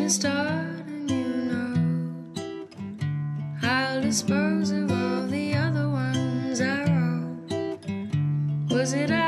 to start a new note. I'll dispose of all the other ones I wrote. Was it